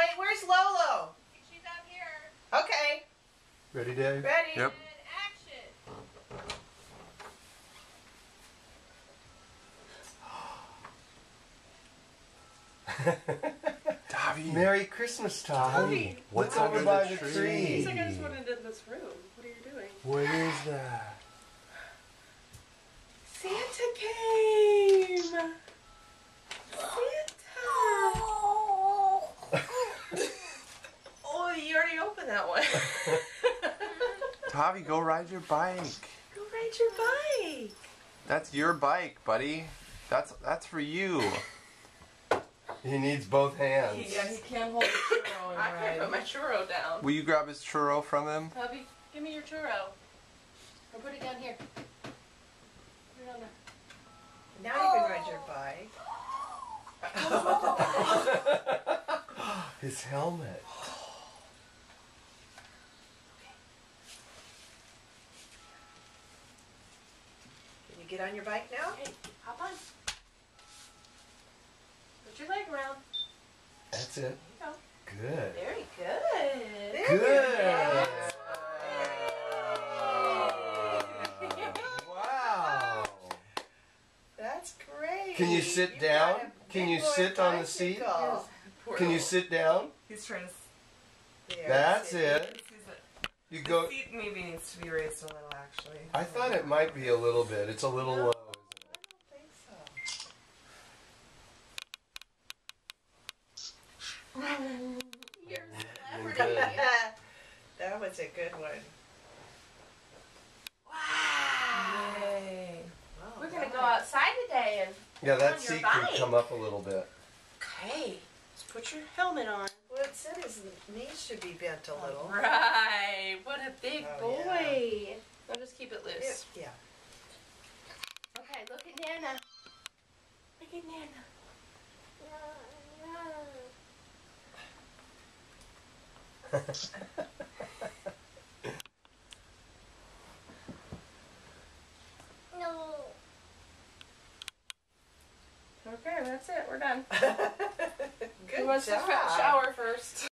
where's Lolo? She's up here. Okay. Ready, Dave? Ready? Yep. Tavi. Merry Christmas, Tavi. What's over by the tree? He's like, I just wanted in this room. What are you doing? What is that? Santa came! Santa! Oh, you already opened that one. Tavi, go ride your bike. Go ride your bike. That's your bike, buddy. That's for you. He needs both hands. Yeah, he can't hold the churro and ride. I can't put my churro down. Will you grab his churro from him? Hubby, give me your churro. Or put it down here. Put it on there. Now you can ride your bike. His helmet. Can you get on your bike now? Hey, hop on. Put your leg around. That's it. There you go. Good. Very good. There Good. you go. Wow. That's great. Can you sit You've down? got a Can big you boy sit on the seat? bicycle. Can you sit down? He's trying to There, That's sit. it. You go. The seat maybe needs to be raised a little, actually. I thought it might be a little bit. It's a little low. I don't think so. You're a Good. celebrity. That was a good one. Wow. Yay. Oh, We're gonna wow. go outside today and Yeah, On that your seat bike. could come up a little bit. okay. Let's put your helmet on. Well, it said his knees should be bent a little. Right. What a big Oh, boy. I'll just keep it loose. Yeah. Okay, look at Nana. Look at Nana. Okay, that's it. We're done. Good Who wants to job. shower first?